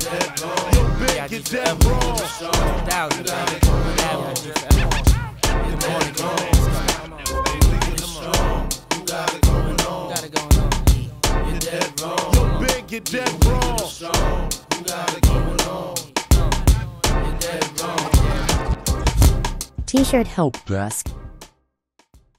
Yo, big, you're dead wrong. Yo, big, you're dead wrong. You got it going on. You're dead wrong. T-shirt help, Brusk.